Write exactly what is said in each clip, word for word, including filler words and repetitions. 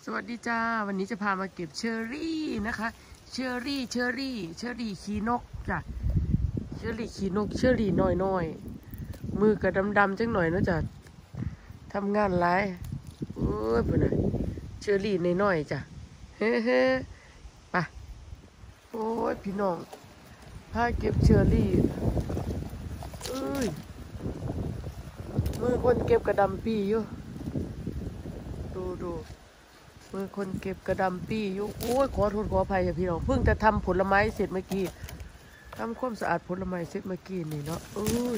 สวัสดีจ้าวันนี้จะพามาเก็บเชอร์รี่นะคะเชอร์รี่เชอร์รี่เชอร์รี่ขี้นกจ้ะเชอร์รี่ขี้นกเชอร์รี่น้อยน้อยมือกระดำดำจังหน่อยนะจ้ะทำงานไรโอ้ยเป็นไงเชอร์รี่น้อยๆจ้ะเฮ้เฮ้ไปโอ้ยพี่น้องพาเก็บเชอร์รี่เอ้ยมือคนเก็บกระดำปีอยู่ดูดูมือคนเก็บกระดำปีอยู่โอ้ยขอโทษขออภัยพี่น้องเพิ่งจะทำผลไม้เสร็จเมื่อกี้ทำความสะอาดผลไม้เสร็จเมื่อกี้นี่เนาะโอ้ย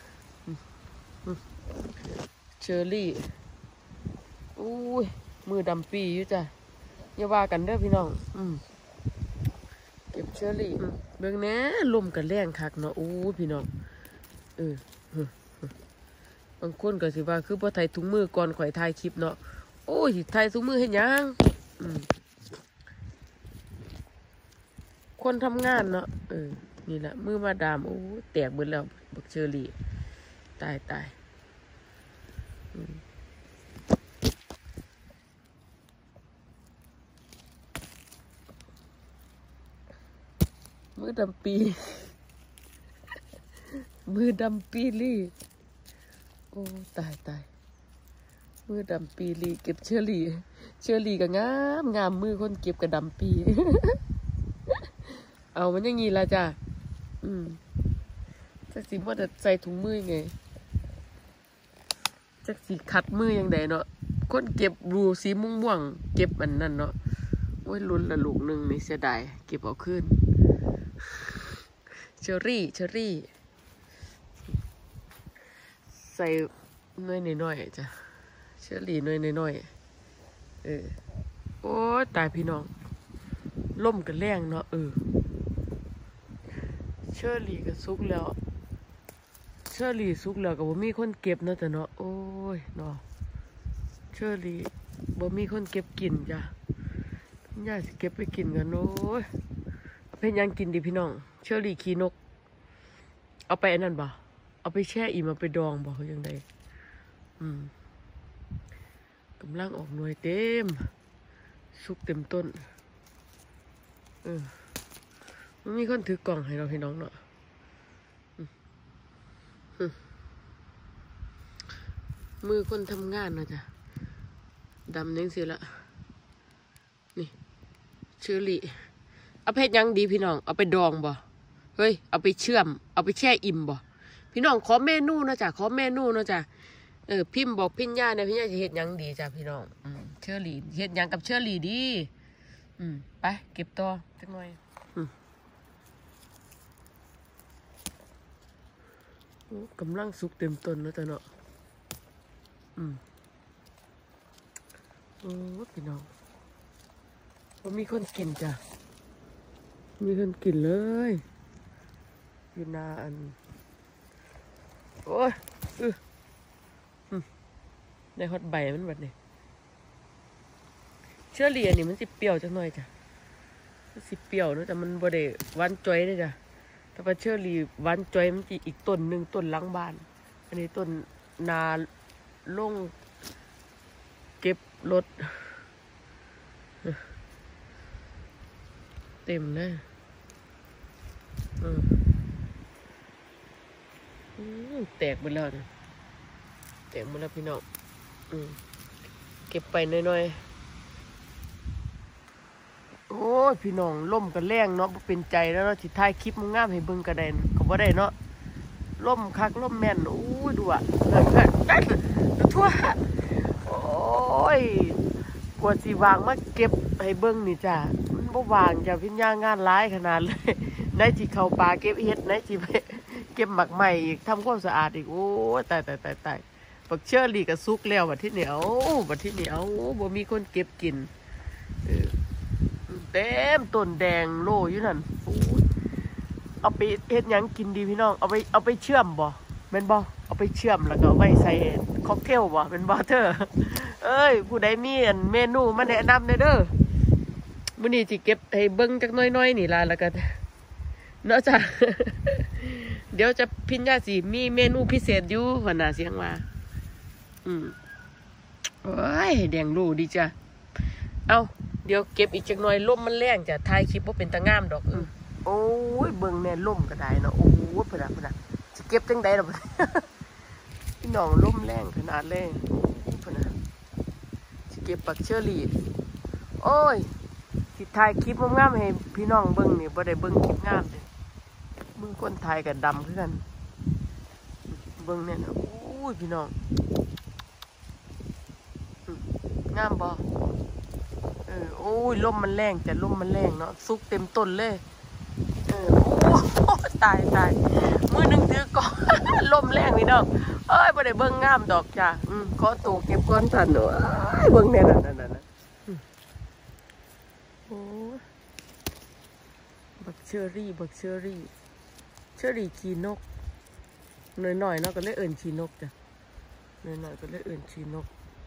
เชอร์รี่โอ้ยมือดำปีอยู่จ้ะอย่าว่ากันเด้อพี่น้องอืมเก็บเชอร์รี่เบื้องแหน่ลมกันแรงคักเนาะโอ้ยพี่น้องเออบางคนก็สิว่าคือพอถ่ายถุงมือก่อนข่อยถ่ายคลิปเนาะโอ้ยถ่ายถุงมือเห็นยังคนทำงานเนาะเออนี่แหละมือมาดามโอ้แตกหมดแล้วบักเชอรี่ตายตายมือดำปีมือดำปีลี่โอ้ตายตายมือดำปีลีเก็บเชอรี่เชอรี่ก็งามงามมือคนเก็บกับดำปี เอามันอย่างงี้ละจ้ะอืมจักสีว่าจะใส่ถุงมือไงจักสีขัดมือยังไงเนาะคนเก็บรูสีม่วงม่วงเก็บอันนั้นเนาะโอ้ยลุ้นละลูกหนึ่งนี่เสียดายเก็บเอาขึ้นเชอรี่เชอรี่ใส่น้อยหน่อยๆจ้ะเชอรี่น้อยน้อยเออโอ้ตายพี่น้องล่มกันแรงเนาะเออเชอรี่ก็สุกแล้วเชอรี่สุกแล้วก็บ่มีคนเก็บเนาะแต่เนาะโอ้ยเนาะเชอรี่บ่มีคนเก็บกินจ้ะย่าสิเก็บไปกินกันโอ้ยเพิ่นยังกินดิพี่น้องเชอรี่ขี้นกเอาไปอันนั้นบ่เอาไปแช่อิ่มเอาไปดองบ่คือยังไงอืมกำลังออกหน่วยเต็มสุกเต็มต้นเออมันมีคนถือกล่องให้เราให้น้องเนาะมือคนทำงานนะจ๊ะดำยังสิละนี่เชอรี่เอาเพชรยังดีพี่น้องเอาไปดองบ่เฮ้ยเอาไปเชื่อมเอาไปแช่อิ่มบ่พี่น้องขอเมนูนะจ๊ะขอเมนูนะจ๊ะเออพิมพ์บอกพิญญาเนี่ยพิญญาจะเห็ดยังดีจ้ะพี่น้องอืมเชอรี่เห็ดยังกับเชอรี่ดีอืมไปเก็บต่อสักหน่อยอืมกำลังสุกเต็มต้นแล้วจ้ะเนาะอืมโอ้พี่น้องว่ามีคนกินจ้ะมีคนกินเลยอยู่นาอันโอ้ยอือในฮอตใบมันแบบนี้เชอรี่อันนี้มันสิเปรี้ยวจังหน่อยจ้ะมันสิเปรี้ยวเนอะแต่มันบ่ได้หวานจ้อยเลยจ้ะแต่ว่าเชอรี่หวานจ้อยมันจะอีกต้นหนึ่งต้นหลังบ้านอันนี้ต้นนาลงเก็บรถเต็มเลยแตกไปแล้วนะแตกหมดแล้วพี่น้องเก็บไปน้อยๆโอ้ยพี่น้องล่มกันแรงเนาะเป็นใจแล้วเนาะสิถ่ายคลิปมึงงามให้เบิ่งกระเด็นก็บ่ได้เนาะล่มคักล่มแม่นโอ้ยดูอ่ะดูทั่วโอ้ยกว่าสิวางมาเก็บให้เบิ่งนี่จ้ะมันบ่วางจ้ะพิญญางานร้ายขนาดเลยไหนสิเข้าป่าเก็บเห็ดไหนสิไปเก็บหมักใหม่อีกทำความสะอาดอีกโอ้ตายตายตายตายบักเชอรี่กับซุกแล้วบัดที่เหนียวบัดที่เหนียวบ่มีคนเก็บกินเต็มต้นแดงโลอยู่นั่นเอาไปเฮ็ดยังกินดีพี่น้องเอาไปเอาไปเชื่อมบ่เป็นบ่เอาไปเชื่อมแล้วก็ไว้ใส่ค็อกเทลบ่เป็นบ่เธอเอ้ยผู้ใดมีเมนูมาแนะนำหน่อยเด้อมื้อนี้สิเก็บให้เบิ่งจักน้อยๆนี่ล่ะแล้วก็เนาะจ้ะเดี๋ยวจะพิญญาสิมีเมนูพิเศษอยู่หัวหน้าเสียงว่าอืมโอ้ยแดงรูดีจ้ะเอาเดี๋ยวเก็บอีกจักหน่อยล่มมันแรงจะถ่ายคลิปว่าเป็นตะงามดอกโอ้ยเบิ่งแน่ล่มก็ได้เนาะโอ้ยพะนะพะนะจะเก็บจังใดล่ะพี่น้องล่มแรงขนาดเลยพะนะจะเก็บปักเชอรี่โอ้ยสิถ่ายคลิปงามๆให้พี่น้องเบิ่งนี่บ่ได้เบิ่งคลิปงามเลยเบิ่งคนถ่ายกับดำคือกันเบิ่งเนี่ยนะโอ้ยพี่น้องงามบ่เออโอ้ยลมมันแรงแต่ลมมันแรงเนาะซุกเต็มต้นเลยเออโอ้ตายตายมือหนึ่งถือก่อนลมแรงพี่น้องเอ้ยบ่ได้เบิ่งงามดอกจ้ะอืมขอตัวเก็บก้อนทันเนาะเบิ่งแน่นั่นนั่นนั่นโอ้บักเชอรี่บักเชอรี่เชอรี่ขี้นกหน่อยหน่อยเนาะก็เลยเอิ่นขี้นกจ้ะหน่อยหน่อยก็เลยเอิ่นขี้นก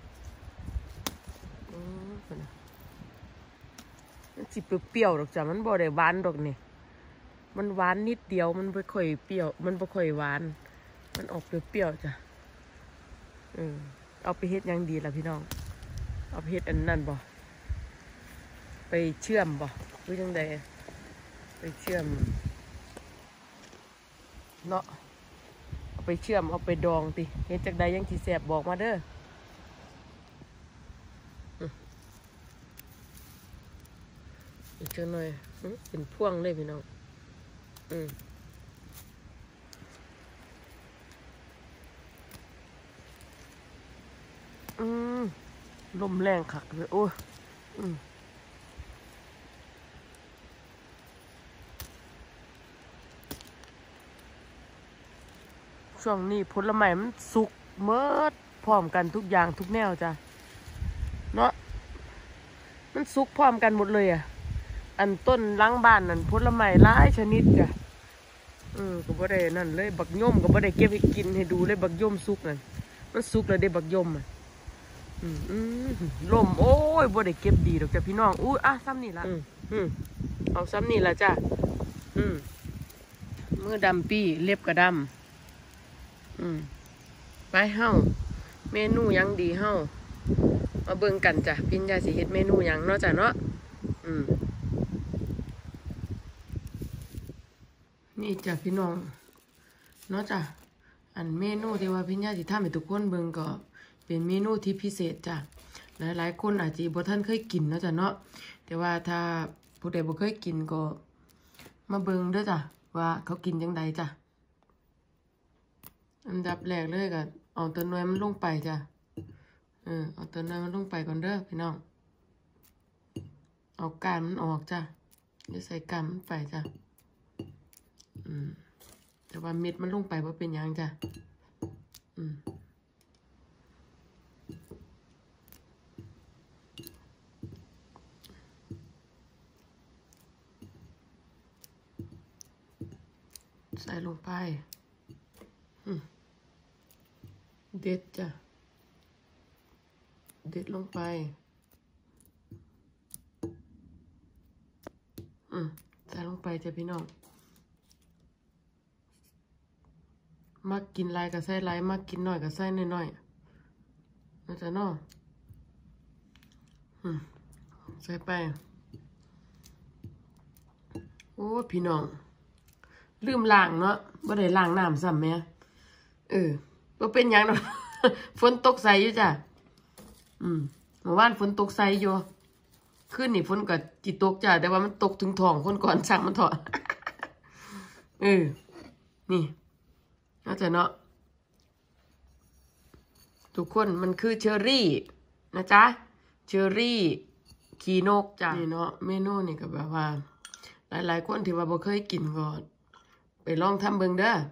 อืมนะมันสิเปรี้ยวๆดอกจ้ะมันบ่ได้หวานดอกนี่มันหวานนิดเดียวมันบ่ค่อยเปรี้ยวมันบ่ค่อยหวานมันออกเปรี้ยวๆจ้ะเออเอาไปเฮ็ดยังดีล่ะพี่น้องเอาไปเฮ็ดอันนั้นบ่ไปเชื่อมบ่หรือจังใดไปเชื่อมเนาะเอาไปเชื่อมเอาไปดองติเฮ็ดจักใดยังสิแซ่บบอกมาเด้ออีกจังหน่อยเป็นพ่วงเลยพี่น้องอืมอืมลมแรงคักเลยโอ้ยอืมช่วงนี้ผลไม้มันสุกเมิดพร้อมกันทุกอย่างทุกแนวจ้ะเนาะมันสุกพร้อมกันหมดเลยอ่ะอันต้นล้างบ้านนั่นผลไม้หลายชนิดจ้ะเออก็บ่ได้นั่นเลยบักย่อมก็บ่ได้เก็บให้กินให้ดูเลยบักย่อมสุกนั่นมันสุกแล้วได้บักย่อมอ่ะอืมอืมลมโอ้ยบ่ได้เก็บดีดอกจ้ะพี่น้องอู้อ่ะซ้ำนี่ละอืมอืมเอาซ้ำนี่ละจ้ะอืมมือดำปี้เล็บกระดำอืมไปเฮ้าเมนูยังดีเฮ้ามาเบิ่งกันจ้ะพิญญาสิเฮ็ดเมนูยังเนาะจ้ะเนาะอืมนี่จ้ะพี่น้องเนาะจ้ะอันเมนูที่ว่าพิญญาสิทำให้ทุกคนเบิ่งก็เป็นเมนูที่พิเศษจ้ะหลายๆคนอาจจะบ่ทันเคยกินเนาะจ้ะเนาะแต่ว่าถ้าผู้ใดบ่เคยกินก็มาเบิ่งเด้อจ้ะว่าเขากินจังใดจ้ะอันดับแรกเลยก็เอาตัวน้อยมันลงไปจ้ะเออเอาตัวน้อยมันลงไปก่อนเด้อพี่น้องเอาก้านมันออกจ้ะเดี๋ยวใส่ก้านมันไปจ้ะอืมแต่ว่าเม็ดมันลงไปว่าเป็นยังจ้ะอืมใส่ลงไปอืมเด็ดจ้ะเด็ดลงไปอืมใส่ลงไปจ้ะพี่น้องมักกินลายกับใส่ลายมักกินน้อยกับใส่น้อยๆนะจ๊ะน้องอืมใส่ไปโอ้พี่น้องลืมล้างเนาะบ่ได้ล้างน้ำซ้ำแม่เออบ่เป็นหยังดอก ฝนตกใส่อยู่จ้ะอืมเมื่อวานฝนตกใส่อยู่คืนนี่ฝนก็จิตกจ้ะแต่ว่ามันตกถึงท้องคนก่อนช่างมันเถอะ เออนี่น่าจะเนาะทุกคนมันคือเชอรี่นะจ๊ะเชอรี่ขี้นกจ้ะนี่เนาะเมนูนี่ก็แบบว่าหลายๆคนที่ว่าบ่เคยกินก็ไปลองทำเบิ่งเด้อ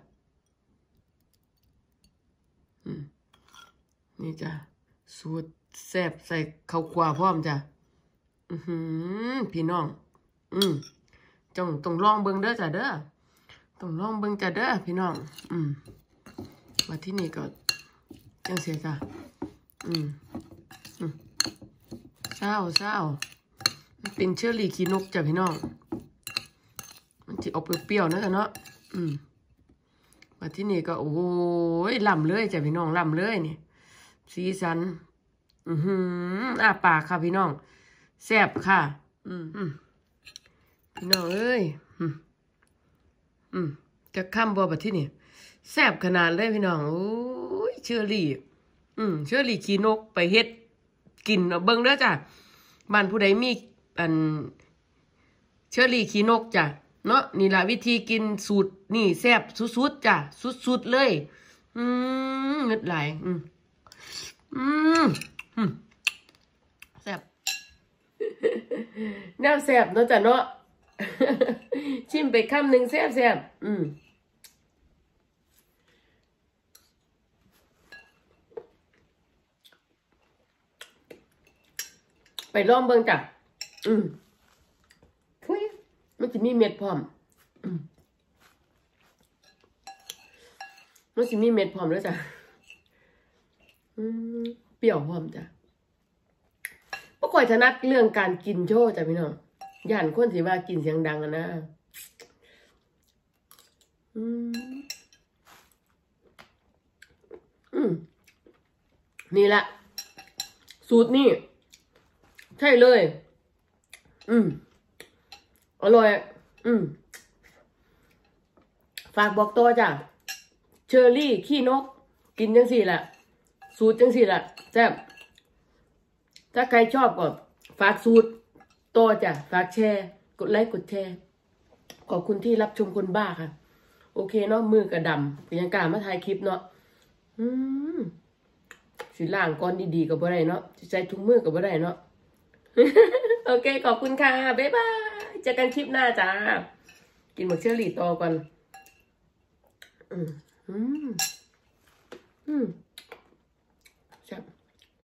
อืมนี่จ้ะสูตรแซ่บใส่ข้าวคั่วพร้อมจ้ะอือหือพี่น้องอืมจ้องต้องลองเบิ่งเด้อจ้ะเด้อต้องลองเบิ่งจ้ะเด้อพี่น้องอืมมาที่นี่ก็จังเสียจ้ะอืมอืมเศร้าเศร้ามันเป็นเชอรี่ขี้นกจ้ะพี่น้องมันจะออกเปรี้ยวๆนะจ้ะเนาะอืมมาที่นี่ก็โอ้ยล่ำเลยจ้ะพี่น้องล่ำเลยนี่สีสันอือหืออ้าปากค่ะพี่น้องแซ่บค่ะอืมอืมพี่น้องเอ้ยอืมอืมจะข้ามบัวแบบที่นี่แซ่บขนาดเลยพี่น้องโอ้ยเชอรี่อืมเชอรี่ขี้นกไปเฮ็ดกินเบิ่งเด้อจ้ะบ้านผู้ใดมีอันเชอรี่ขี้นกจ้ะเนาะนี่ล่ะวิธีกินสูตรนี่แซ่บสุดๆจ้ะสุดๆเลยอืมเงึดไหลอืมอืมอืมแซ่บแนวแซ่บเนาะจ้ะเนาะ ชิมไปคำหนึ่งแซ่บแซ่บอืมไปลองเบิ่งจ้ะอืมทุยมันจะมีเม็ดพร้อมอืมมันจะมีเม็ดพร้อมแล้วจ้ะอืมเปรี้ยวพร้อมจ้ะบ่ค่อยถนัดเรื่องการกินโชว์จ้ะพี่น้องย่านคนสิว่ากินเสียงดังอะนะอืมอืมนี่แหละสูตรนี่ใช่เลยอืมอร่อยอืมฝากบอกตัวจ้ะเชอรี่ขี้นกกินจังสี่แหละสูตรจังสี่แหละแซ่บถ้าใครชอบก็ฝากสูตรตัวจ้ะฝากแชร์กดไลค์กดแชร์ขอบคุณที่รับชมคนบ้าค่ะโอเคเนาะมือกระดำเป็นยังการมาถ่ายคลิปเนาะอืมสิล่างก้อนดีๆกับบ่ได้เนาะใส่ถุงมือกับบ่ได้เนาะ โอเคขอบคุณค่ะบ๊ายบายเจอกันคลิปหน้าจ้ากินหมกเชอรี่ต่อก่อนอืมอืมอืม